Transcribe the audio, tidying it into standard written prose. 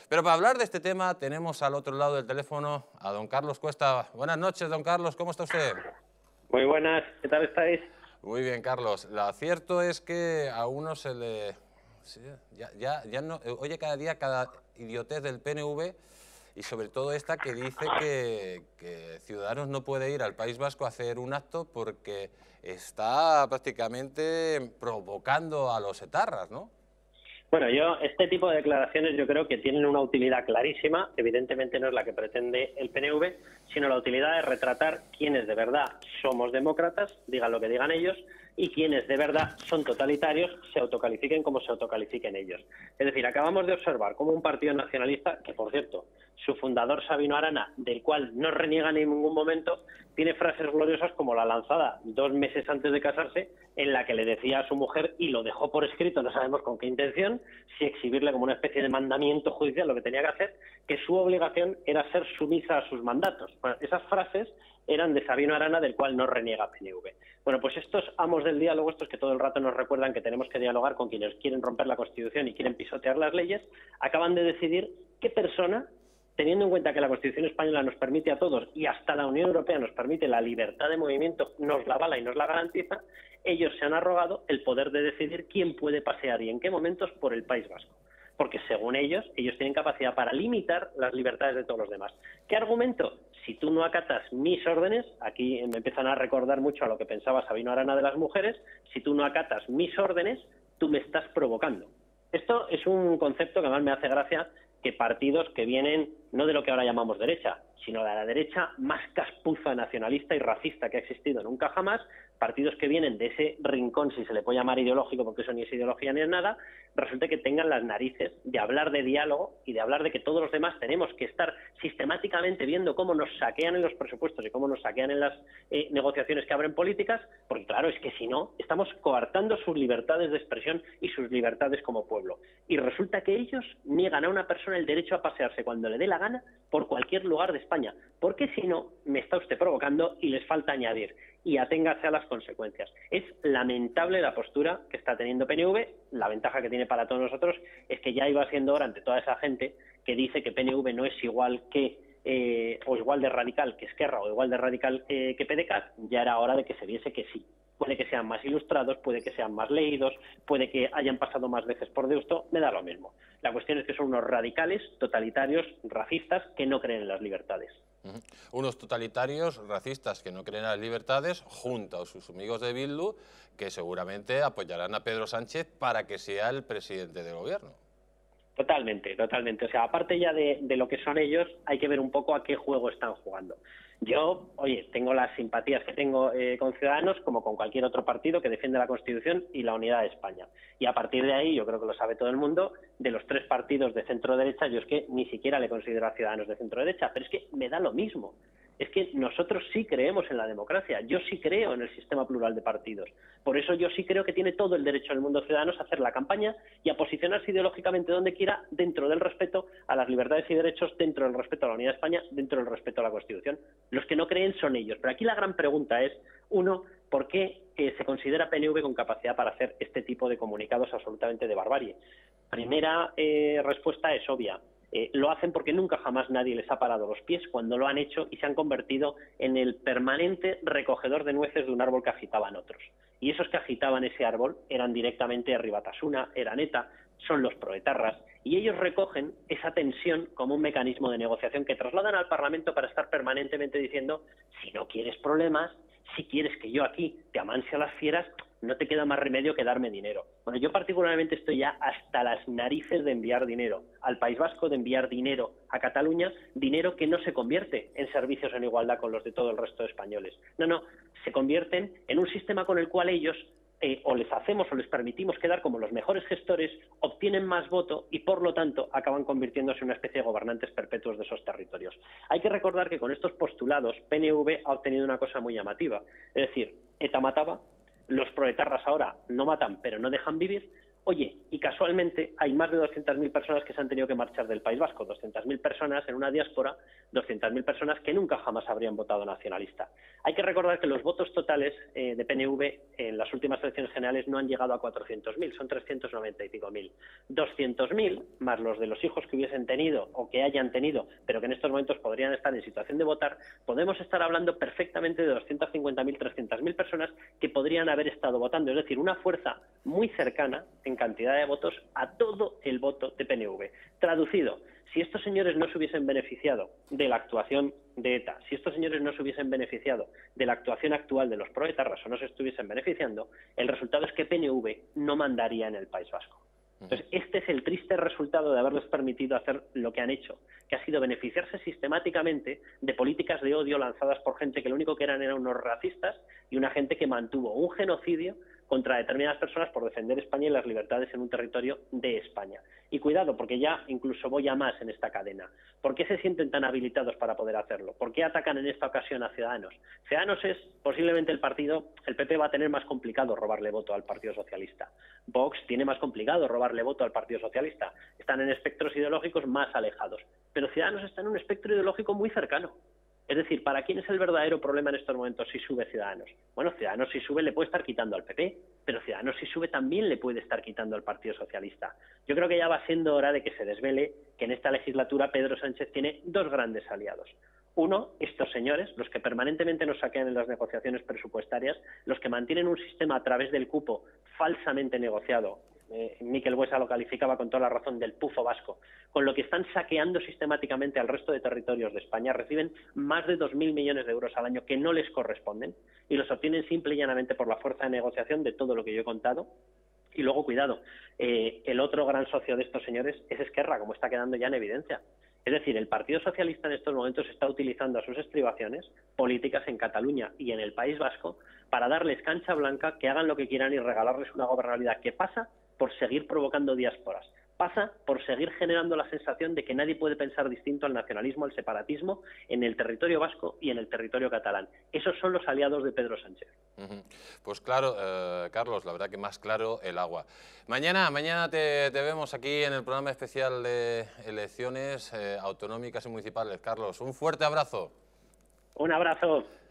Pero para hablar de este tema tenemos al otro lado del teléfono a don Carlos Cuesta. Buenas noches, don Carlos, ¿cómo está usted? Muy buenas, ¿qué tal estáis? Muy bien, Carlos. Lo cierto es que a uno se le... sí, ya no... Oye cada día cada idiotez del PNV y sobre todo esta que dice que Ciudadanos no puede ir al País Vasco a hacer un acto porque está prácticamente provocando a los etarras, ¿no? Bueno, este tipo de declaraciones yo creo que tienen una utilidad clarísima, evidentemente no es la que pretende el PNV, sino la utilidad de retratar quiénes de verdad somos demócratas, digan lo que digan ellos, y quienes de verdad son totalitarios se autocalifiquen como se autocalifiquen ellos. Es decir, acabamos de observar cómo un partido nacionalista, que por cierto, su fundador Sabino Arana, del cual no reniega en ningún momento, tiene frases gloriosas como la lanzada 2 meses antes de casarse, en la que le decía a su mujer, y lo dejó por escrito, no sabemos con qué intención, si exhibirle como una especie de mandamiento judicial lo que tenía que hacer, que su obligación era ser sumisa a sus mandatos. Bueno, esas frases eran de Sabino Arana, del cual no reniega PNV. Bueno, pues estos amos del diálogo, estos que todo el rato nos recuerdan que tenemos que dialogar con quienes quieren romper la Constitución y quieren pisotear las leyes, acaban de decidir qué persona, teniendo en cuenta que la Constitución española nos permite a todos y hasta la Unión Europea nos permite la libertad de movimiento, nos la avala y nos la garantiza, ellos se han arrogado el poder de decidir quién puede pasear y en qué momentos por el País Vasco. Porque según ellos tienen capacidad para limitar las libertades de todos los demás. ¿Qué argumento? Si tú no acatas mis órdenes, aquí me empiezan a recordar mucho a lo que pensaba Sabino Arana de las mujeres, si tú no acatas mis órdenes, tú me estás provocando. Esto es un concepto que además me hace gracia que partidos que vienen no de lo que ahora llamamos derecha, sino de la derecha más caspuza, nacionalista y racista que ha existido nunca jamás, partidos que vienen de ese rincón, si se le puede llamar ideológico, porque eso ni es ideología ni es nada, resulta que tengan las narices de hablar de diálogo y de hablar de que todos los demás tenemos que estar sistemáticamente viendo cómo nos saquean en los presupuestos y cómo nos saquean en las negociaciones que abren políticas, porque claro, es que si no, estamos coartando sus libertades de expresión y sus libertades como pueblo. Y resulta que ellos niegan a una persona el derecho a pasearse cuando le dé la gana por cualquier lugar de España, porque si no, me está usted provocando y les falta añadir. Y aténgase a las consecuencias. Es lamentable la postura que está teniendo PNV. La ventaja que tiene para todos nosotros es que ya iba siendo hora ante toda esa gente que dice que PNV no es igual que o igual de radical que Esquerra o igual de radical que PDeCAT. Ya era hora de que se viese que sí. Puede que sean más ilustrados, puede que sean más leídos, puede que hayan pasado más veces por Deusto, me da lo mismo. La cuestión es que son unos radicales, totalitarios, racistas, que no creen en las libertades. Unos totalitarios racistas que no creen en las libertades, junto a sus amigos de Bildu, que seguramente apoyarán a Pedro Sánchez para que sea el presidente del gobierno. Totalmente, totalmente. O sea, aparte ya de lo que son ellos, hay que ver un poco a qué juego están jugando. Yo, tengo las simpatías que tengo con Ciudadanos, como con cualquier otro partido que defiende la Constitución y la unidad de España. Y a partir de ahí, yo creo que lo sabe todo el mundo, de los 3 partidos de centro-derecha, yo es que ni siquiera le considero a Ciudadanos de centro-derecha, pero es que me da lo mismo. Es que nosotros sí creemos en la democracia, yo sí creo en el sistema plural de partidos. Por eso yo sí creo que tiene todo el derecho del mundo Ciudadanos a hacer la campaña y a posicionarse ideológicamente donde quiera, dentro del respeto a las libertades y derechos, dentro del respeto a la unidad de España, dentro del respeto a la Constitución. Los que no creen son ellos. Pero aquí la gran pregunta es, uno, ¿por qué se considera PNV con capacidad para hacer este tipo de comunicados absolutamente de barbarie? Primera respuesta es obvia. Lo hacen porque nunca jamás nadie les ha parado los pies cuando lo han hecho y se han convertido en el permanente recogedor de nueces de un árbol que agitaban otros. Y esos que agitaban ese árbol eran directamente Herri Batasuna, eran ETA, son los proetarras, y ellos recogen esa tensión como un mecanismo de negociación que trasladan al Parlamento para estar permanentemente diciendo, si no quieres problemas, si quieres que yo aquí te amanse a las fieras, no te queda más remedio que darme dinero. Bueno, yo particularmente estoy ya hasta las narices de enviar dinero al País Vasco, de enviar dinero a Cataluña, dinero que no se convierte en servicios en igualdad con los de todo el resto de españoles. No, se convierten en un sistema con el cual ellos o les hacemos o les permitimos quedar como los mejores gestores, obtienen más voto y por lo tanto acaban convirtiéndose en una especie de gobernantes perpetuos de esos territorios. Hay que recordar que con estos postulados PNV ha obtenido una cosa muy llamativa, es decir, ETA mataba, los proetarras ahora no matan pero no dejan vivir, Oye, y casualmente hay más de 200.000 personas que se han tenido que marchar del País Vasco, 200.000 personas en una diáspora, 200.000 personas que nunca jamás habrían votado nacionalista. Hay que recordar que los votos totales de PNV en las últimas elecciones generales no han llegado a 400.000, son 390 y pico mil. 200.000, más los de los hijos que hubiesen tenido o que hayan tenido, pero que en estos momentos podrían estar en situación de votar, podemos estar hablando perfectamente de 250.000, 300.000 personas que podrían haber estado votando. Es decir, una fuerza muy cercana en cantidad de votos a todo el voto de PNV. Traducido, si estos señores no se hubiesen beneficiado de la actuación de ETA, si estos señores no se hubiesen beneficiado de la actuación actual de los proetarras o no se estuviesen beneficiando, el resultado es que PNV no mandaría en el País Vasco. Entonces, este es el triste resultado de haberles permitido hacer lo que han hecho, que ha sido beneficiarse sistemáticamente de políticas de odio lanzadas por gente que lo único que eran unos racistas y una gente que mantuvo un genocidio contra determinadas personas por defender España y las libertades en un territorio de España. Y cuidado, porque ya incluso voy a más en esta cadena. ¿Por qué se sienten tan habilitados para poder hacerlo? ¿Por qué atacan en esta ocasión a Ciudadanos? Ciudadanos es posiblemente el PP va a tener más complicado robarle voto al Partido Socialista. Vox tiene más complicado robarle voto al Partido Socialista. Están en espectros ideológicos más alejados. Pero Ciudadanos está en un espectro ideológico muy cercano. Es decir, ¿para quién es el verdadero problema en estos momentos si sube Ciudadanos? Bueno, Ciudadanos si sube le puede estar quitando al PP, pero Ciudadanos si sube también le puede estar quitando al Partido Socialista. Yo creo que ya va siendo hora de que se desvele que en esta legislatura Pedro Sánchez tiene dos grandes aliados. Uno, estos señores, los que permanentemente nos saquean en las negociaciones presupuestarias, los que mantienen un sistema a través del cupo falsamente negociado. Miquel Buesa lo calificaba con toda la razón del pufo vasco, con lo que están saqueando sistemáticamente al resto de territorios de España, reciben más de 2.000 millones de euros al año que no les corresponden y los obtienen simple y llanamente por la fuerza de negociación de todo lo que yo he contado. Y luego, cuidado, el otro gran socio de estos señores es Esquerra, como está quedando ya en evidencia. Es decir, el Partido Socialista en estos momentos está utilizando a sus estribaciones políticas en Cataluña y en el País Vasco para darles cancha blanca, que hagan lo que quieran y regalarles una gobernabilidad que pasa por seguir provocando diásporas. Pasa por seguir generando la sensación de que nadie puede pensar distinto al nacionalismo, al separatismo en el territorio vasco y en el territorio catalán. Esos son los aliados de Pedro Sánchez. Pues claro, Carlos, la verdad que más claro el agua. Mañana te vemos aquí en el programa especial de elecciones autonómicas y municipales. Carlos, un fuerte abrazo. Un abrazo.